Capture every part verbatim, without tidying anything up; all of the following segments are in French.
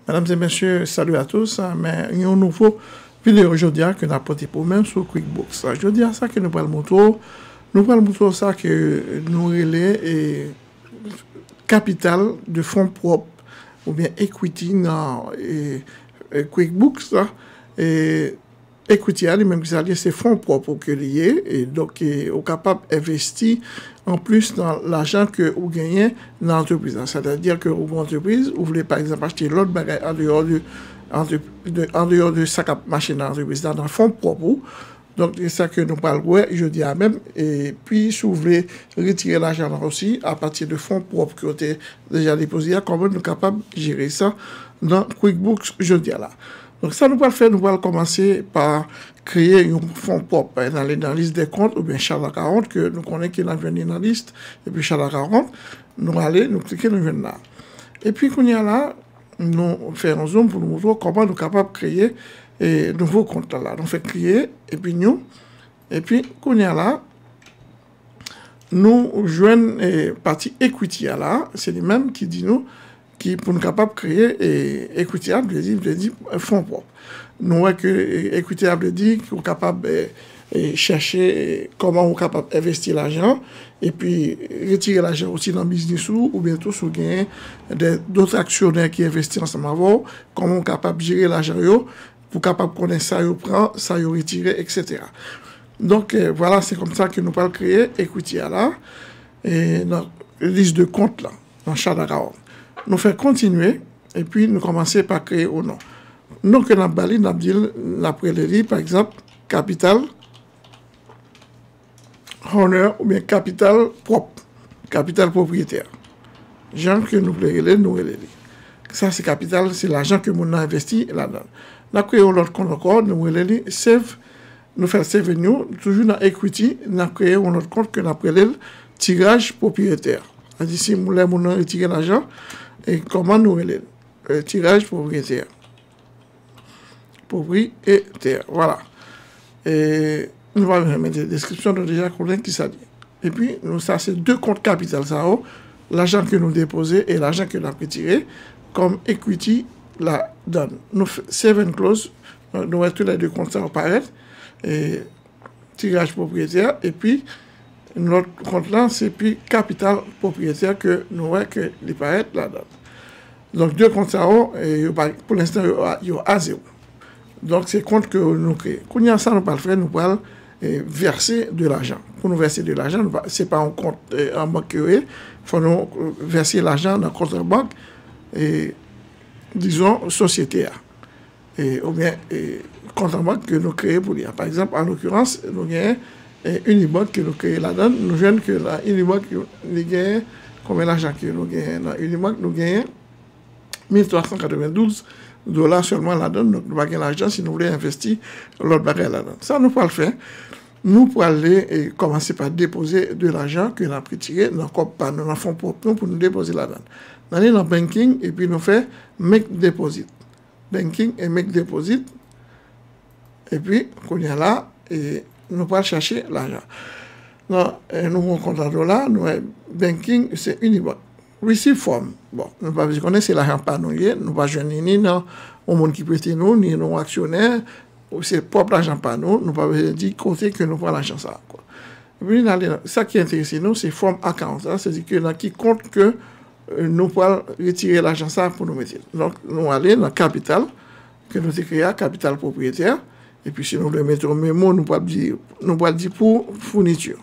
Mesdames et messieurs, salut à tous. Mais il y a une nouvelle vidéo aujourd'hui que nous avons porté pour même sur QuickBooks. Je dis à ça que nous parlons moto. Nous parlons moto ça que nous relais et capital de fonds propres ou bien equity dans et, et QuickBooks. Ça, et equity, même que ça c'est fonds propres que lié et donc est capable d'investir en plus dans l'argent que vous gagnez dans l'entreprise. C'est-à-dire que vous entreprise, vous voulez par exemple acheter l'autre bagage en dehors de, en de, de, en dehors de sa machine dans l'entreprise, dans le fonds propre. Donc c'est ça que nous parlons, ouais, je dis à même. Et puis si vous voulez retirer l'argent aussi à partir de fonds propres que vous avez déjà déposés, comment nous sommes capables de gérer ça dans QuickBooks, je dis là. Donc ça nous va le faire, nous allons commencer par créer un fonds propre dans la liste des comptes ou bien Charles quarante que nous connaissons qui est venu dans la liste et puis Charles quarante, nous allons nous cliquer nous venons là. Et puis qu'on y a là, nous faisons un zoom pour nous montrer comment nous sommes capables de créer un nouveau compte là. Nous faisons créer et puis nous, et puis qu'on y a là, nous joignons la partie equity là, c'est les mêmes qui dit nous qui pour nous capables de créer et équitable, je dis, je dis fonds propres. Nous voyons que équitable dit qu'on est capable de chercher comment on est capable d'investir l'argent et puis retirer l'argent aussi dans le business ou, ou bientôt si vous gagnez d'autres actionnaires qui investissent ensemble avant, comment on est capable de gérer l'argent pour capable de connaître ça, prend, ça retirer, et cetera. Donc euh, voilà, c'est comme ça que nous allons créer equity là et dans la liste de comptes là, dans chaque account. Nous faisons continuer et puis nous commençons par créer au nom. Nous, que nous avons dit, nous avons dit, après le par exemple, capital, honneur ou bien capital propre, capital propriétaire. Genre que nous voulons nous relèver. Ça, c'est capital, c'est l'argent que nous avons investi là-dedans. Nous avons créé notre compte encore, nous relèvons save, nous faisons save new, toujours dans equity, nous avons créé notre compte que nous appelons tirage propriétaire. C'est-à-dire, si nous voulons retirer l'argent, et comment nous relèvons le tirage propriétaire. Propriétaire, voilà. Et nous allons mettre des descriptions de déjà qui ça dit. Et puis, nous, ça, c'est deux comptes capital, ça, l'argent que nous déposons et l'argent que nous avons retiré, comme equity la donne. Nous save and close, nous avons tous les deux comptes, ça apparaître, et tirage propriétaire, et puis, notre compte là, c'est puis capital propriétaire que nous voyons que les paraît là-dedans. Donc, deux comptes ça, pour l'instant, il y a à zéro. Donc, c'est compte que nous créons. Quand il y a ça, nous ne faire, nous allons verser de l'argent. Pour nous verser de l'argent, ce n'est pas un compte en banque, il faut nous verser l'argent dans un compte en banque, et, disons, société. Et, ou bien, et, compte en banque que nous créons pour lui. Par exemple, en l'occurrence, nous avons Unibank que nous créons là-dedans, nous voyons que la Unibank nous gagne combien d'argent que nous gagnons dans Unibank, nous gagnons mille trois cent quatre-vingt-douze dollars seulement là-dedans, donc nous avons l'argent si nous voulons investir l'autre bagage là-dedans. Ça, nous pouvons le faire. Nous pouvons aller et commencer par déposer de l'argent que nous avons retiré dans le fonds propre pour nous déposer là-dedans. Nous allons dans banking et puis nous faisons make deposit. Banking et make deposit. Et puis, qu'on y a là, et nous pouvons chercher l'argent. Nous avons compte en dollars, nous avons banking, c'est Unibank. Receive form. Bon, nous ne pouvons pas connaître, c'est l'argent pas nous, nous ne pouvons pas ni dans le monde qui prête nous, ni nos actionnaires, c'est propre l'argent pas nous, nous ne pouvons pas dire côté que nous prenons l'argent ça. Quoi. Et puis, ça qui intéresse nous, c'est form account, c'est-à-dire que dans qui compte que euh, nous pouvons retirer l'argent ça pour nous mettre. Donc, nous allons dans capital, que nous avons créé, capital propriétaire. Et puis, si nous le mettons au mémo, nous pouvons dire, nous pouvons dire pour fourniture.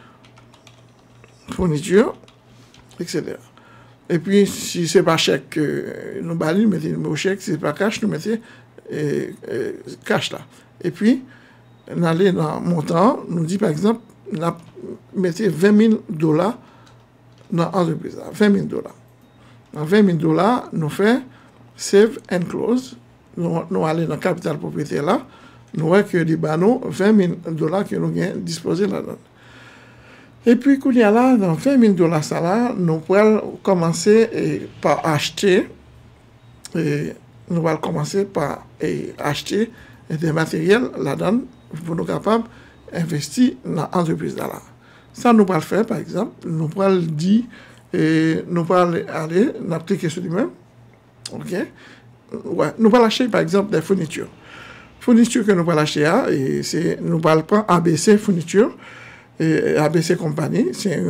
Fourniture, et cetera. Et puis, si ce n'est pas chèque, euh, nous allons nous mettre le chèque. Si ce n'est pas cash, nous mettons euh, euh, cash là. Et puis, nous allons dans le montant, nous dit par exemple, nous mettons vingt mille dollars dans l'entreprise. vingt mille dollars. Dans vingt mille dollars, nous faisons save and close. Nous, nous allons dans le capital propriétaire là. Nous voyons que les banaux, vingt mille dollars que nous avons disposés là-dedans. Et puis, quand il y a là, dans vingt mille dollars, ça là, nous pouvons commencer et, par acheter, et nous allons commencer par et, acheter des matériels là-dedans pour nous capables d'investir dans l'entreprise là. Ça, nous pouvons le faire, par exemple, nous pouvons le dire, et nous pouvons aller, nous cliquer sur lui-même, ok, ouais, nous allons acheter par exemple des fournitures. Fournitures que nous allons acheter, et c'est, nous allons prendre A B C fournitures, et A B C compagnie, c'est un,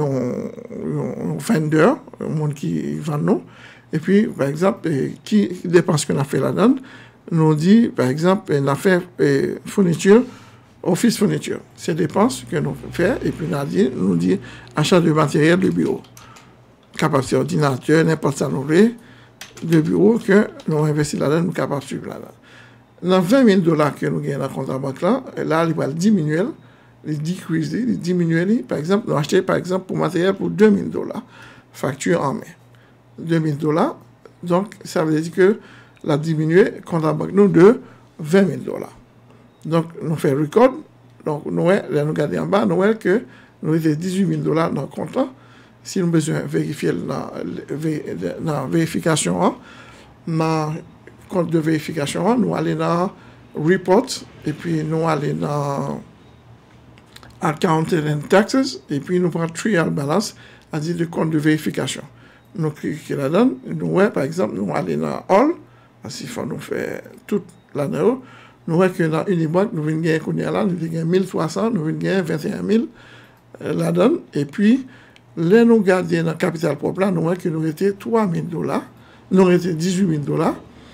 un vendeur, un monde qui vend nous. Et puis, par exemple, qui dépense qu'on a fait là-dedans, nous dit, par exemple, on a fait fourniture, office fourniture. C'est dépenses que nous faisons, et puis on a dit, nous dit achat de matériel de bureau. Capacité ordinateur, n'importe ça nous veut, de bureau que nous investissons là-dedans, nous sommes capables de suivre là-dedans. Dans vingt mille dollars que nous gagnons dans le compte en banque là, là, il va diminuer, il decrease, il diminue, par exemple, nous achetons par exemple pour matériel pour deux mille dollars, facture en main. deux mille dollars, donc ça veut dire que la diminué compte en banque nous de vingt mille dollars. Donc nous faisons record, donc nous, là, nous regardons en bas, nous voyons que nous avons dix-huit mille dollars dans le compte là. Si nous avons besoin de vérifier dans la vérification, dans le compte de vérification, nous allons dans report, et puis nous allons dans accounting and taxes, et puis nous prenons trial balance, c'est-à-dire le compte de vérification. Nous cliquons là-dedans, nous voyons par exemple, nous allons dans all, parce qu'il faut nous faire toute l'année, nous voyons que dans Unibank, nous venons gagner là, nous venons gagner mille trois cents, nous venons gagner vingt et un mille là-dedans, et puis, là, nous gardons dans le capital propre, là, nous voyons que nous étions trois mille dollars, nous étions dix-huit mille dollars,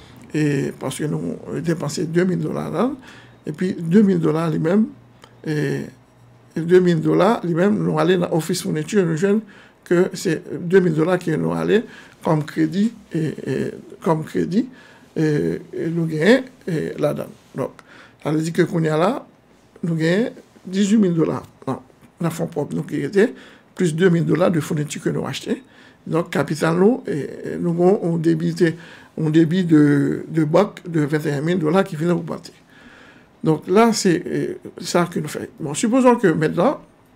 et parce que nous dépensé deux mille dollars là, et puis deux mille dollars lui-même, et deux mille dollars lui-même, nous allons dans l'office fourniture, nous jeunes que c'est deux mille dollars qui nous allons comme crédit, et, et comme crédit, et, et nous gagnons là-dedans. Donc, ça veut dire que qu'on y a là, nous gagnons dix-huit mille dollars dans le fonds propre, nous qui était, plus deux mille dollars de fourniture que nous achetons. Donc, capital, nous, et, et nous avons un débit, un débit de, de banque de vingt et un mille dollars qui vient augmenter. Donc là, c'est ça que nous faisons. Bon, supposons que maintenant,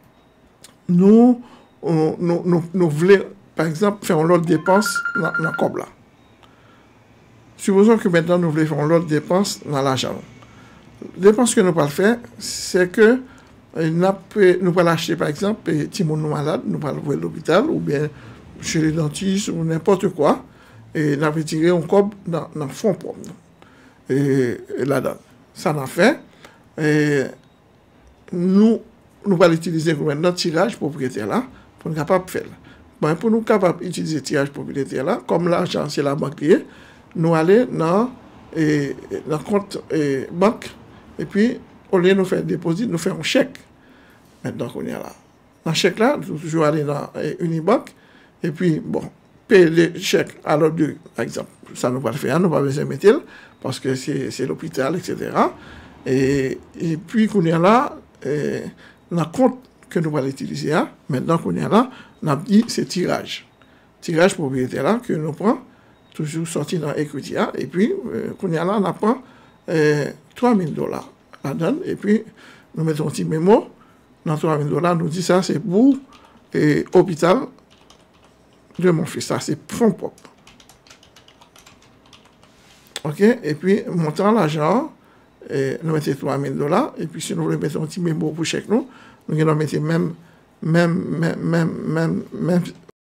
nous, on, nous, nous, nous voulons, par exemple, faire l'autre dépense dans le cob là. Supposons que maintenant, nous voulons faire l'autre dépense dans l'argent. La dépense que nous pouvons faire, c'est que nous pouvons acheter, par exemple, si nous sommes malades, nous pouvons aller à l'hôpital, ou bien chez les dentistes, ou n'importe quoi, et nous avons tiré un cob dans le fonds propre. Et, et là-dedans. Ça en a fait. Et nous, nous allons utiliser notre tirage propriétaire là pour nous capable de faire. Bon, pour nous capables d'utiliser le tirage propriétaire là, comme l'argent c'est la banque, nous allons dans le compte et, banque et puis au lieu de nous faire déposer, nous faisons un chèque. Maintenant qu'on est là. Dans le chèque là, nous toujours aller dans Unibank et puis bon, payer le chèque à l'autre deux, par exemple. Ça nous va le faire, nous pas besoin de mettre parce que c'est l'hôpital, et cetera. Et, et puis, qu'on est là, eh, le compte que nous allons utiliser, hein, maintenant qu'on est là, on a dit c'est tirage. Tirage propriétaire là, que nous prenons, toujours sorti dans l'equity, hein, et puis, euh, qu'on est là, on apprend eh, trois mille dollars là-dedans, et puis, nous mettons un petit mémo, dans trois mille dollars, nous dit ça, c'est pour l'hôpital de mon fils, ça, c'est fonds propre. OK? Et puis, montant l'argent, nous mettons trois mille dollars. Et puis, si nous voulons mettre un petit mémo pour chèque nous, nous allons mettre même, même, même, même, même, même,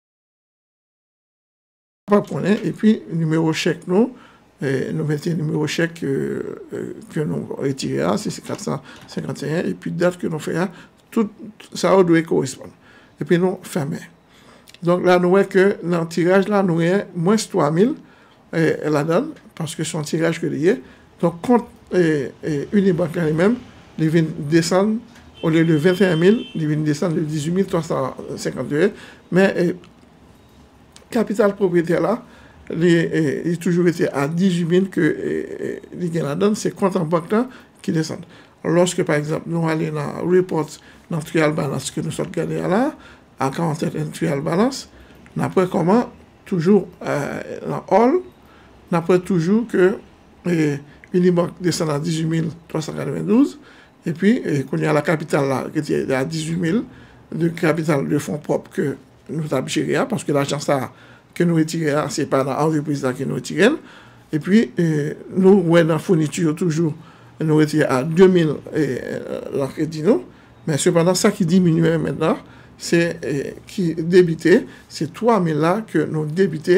et puis, numéro chèque nous, et nous mettons le numéro chèque euh, euh, que nous retirons, c'est quatre cent cinquante et un, et puis date que nous faisons, tout ça doit correspondre. Et puis, nous fermons. Donc là, nous voyons que dans le tirage, là, nous avons moins trois mille là-dedans, parce que son tirage que lié. Donc, compte eh, eh, Unibank lui-même, il vient descendre, au lieu de vingt et un mille, il vient descendre de dix-huit mille trois cent cinquante-deux. Mais eh, capital propriétaire là, il, eh, il a toujours été à dix-huit mille que eh, il gagne là-dedans, c'est compte en banque là qui descend. Lorsque, par exemple, nous allons dans le report, dans le trial balance que nous sommes regardés là, à quarante-sept trial balance, après comment, toujours euh, dans all, après toujours que eh, Unibank descend à dix-huit mille trois cent quatre-vingt-douze, et puis eh, qu'on y a la capitale là, qui est à dix-huit mille de capital de fonds propres que nous avons géré, parce que l'argent ça que nous retirons, ce n'est pas dans l'entreprise que nous retirons. Et puis, eh, nous, ouais, dans la fourniture, toujours, nous retirons à deux mille eh, la crédit, nous, mais cependant, ça qui diminue maintenant, c'est eh, qui débitait, c'est trois mille là que nous débitons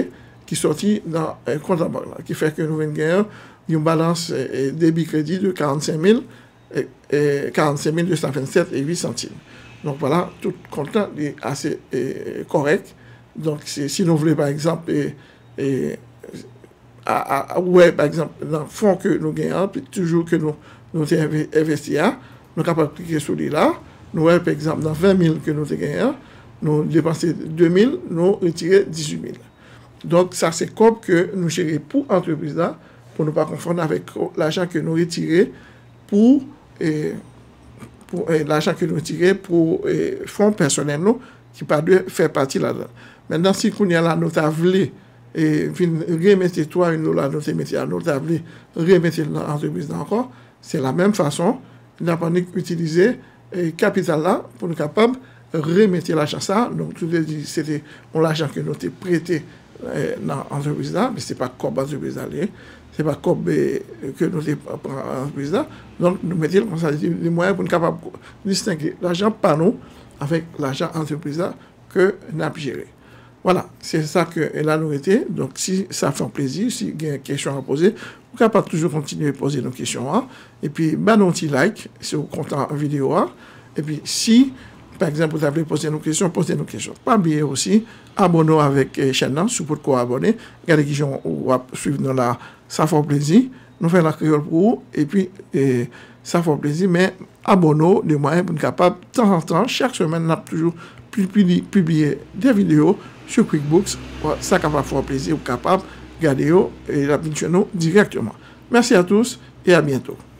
qui sorti dans un compte en banque, qui fait que nous venons gagner une balance et débit crédit de quarante-cinq mille deux cent vingt-sept et huit centimes. Donc voilà, tout compte est assez et, correct. Donc si nous voulons par exemple, et, et, à, à, ouais, par exemple, dans le fonds que nous gagnons, puis toujours que nous, nous investissons, nous sommes capables de cliquer sur là. Nous, par exemple, dans vingt mille que nous gagnons, nous dépensons deux mille, nous retirons dix-huit mille. Donc, ça, c'est comme que nous gérons pour l'entreprise là, pour ne pas confondre avec l'argent que nous retirons pour, et, pour et, l'argent que nous retirons pour et, fonds personnels nous, qui pas de faire partie là-dedans. Maintenant, si nous avons notre avenir et remettre toi une dollar notre métier à notre avenir, remettre l'entreprise là encore, c'est la même façon. Nous n'avons pas utilisé le capital là pour nous capables de remettre l'argent ça. Donc, tout dit, c'était l'argent que nous avons prêté dans l'entreprise là, mais ce n'est pas comme l'entreprise là, ce n'est pas comme que nous avons pris l'entreprise là. Donc, nous mettons comme ça les moyens pour nous capables de distinguer l'argent par nous avec l'argent entreprise là que nous avons géré. Voilà, c'est ça que là nous était. Donc, si ça fait plaisir, si il y a une question à poser, vous pouvez pas toujours continuer à poser nos questions. Hein. Et puis, bah, un petit like si vous êtes content en vidéo. Hein. Et puis, si, par exemple, vous avez posé nos questions, posez nos questions. Pas oublier aussi, abonnez-vous avec la chaîne, si vous pouvez abonner. Regardez qui sont suivre dans la, ça fait plaisir. Nous faisons la créole pour vous. Et puis, et, ça fait plaisir. Mais abonnez-vous de moyens pour être capable, de temps en temps, chaque semaine, nous avons toujours publié des vidéos sur QuickBooks, ça capable faire plaisir ou capable de regarder et la nous directement. Merci à tous et à bientôt.